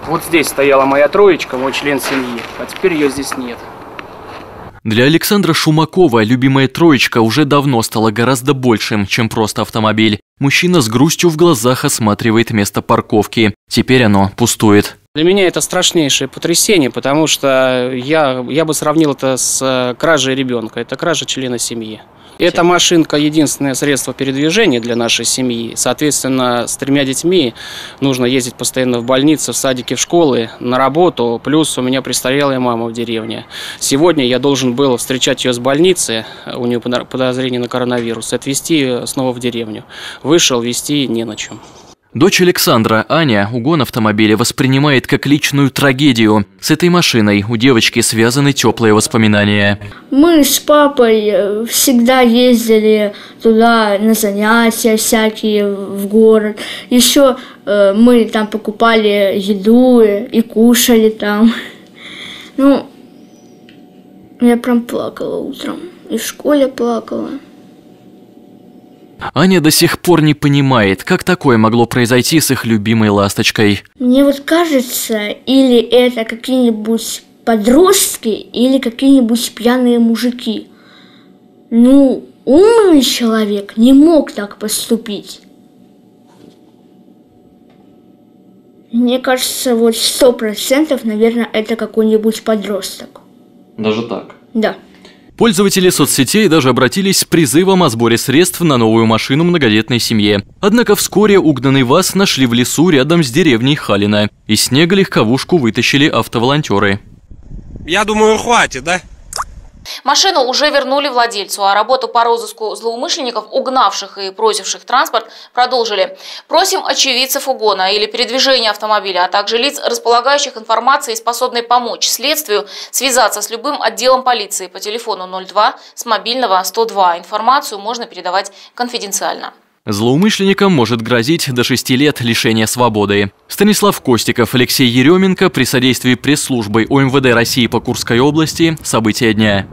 Вот здесь стояла моя троечка, мой член семьи, а теперь ее здесь нет. Для Александра Шумакова любимая троечка уже давно стала гораздо большим, чем просто автомобиль. Мужчина с грустью в глазах осматривает место парковки. Теперь оно пустует. Для меня это страшнейшее потрясение, потому что я бы сравнил это с кражей ребенка. Это кража члена семьи. Эта машинка – единственное средство передвижения для нашей семьи. Соответственно, с 3 детьми нужно ездить постоянно в больницу, в садики, в школы, на работу. Плюс у меня престарелая мама в деревне. Сегодня я должен был встречать ее с больницы, у нее подозрение на коронавирус, и отвезти снова в деревню. Вышел, везти не на чем. Дочь Александра, Аня, угон автомобиля воспринимает как личную трагедию. С этой машиной у девочки связаны теплые воспоминания. Мы с папой всегда ездили туда на занятия всякие, в город. Еще мы там покупали еду и кушали там. Ну, я прям плакала утром. И в школе плакала. Аня до сих пор не понимает, как такое могло произойти с их любимой ласточкой. Мне вот кажется, или это какие-нибудь подростки, или какие-нибудь пьяные мужики. Ну, умный человек не мог так поступить. Мне кажется, вот 100%, наверное, это какой-нибудь подросток. Даже так? Да. Пользователи соцсетей даже обратились с призывом о сборе средств на новую машину многодетной семье. Однако вскоре угнанный ВАЗ нашли в лесу рядом с деревней Халина. Из снега легковушку вытащили автоволонтеры. Я думаю, хватит, да? Машину уже вернули владельцу, а работу по розыску злоумышленников, угнавших и бросивших транспорт, продолжили. Просим очевидцев угона или передвижения автомобиля, а также лиц, располагающих информацией и способной помочь следствию, связаться с любым отделом полиции по телефону 02 с мобильного 102. Информацию можно передавать конфиденциально. Злоумышленникам может грозить до 6 лет лишения свободы. Станислав Костиков, Алексей Еременко при содействии пресс-службы ОМВД России по Курской области. События дня.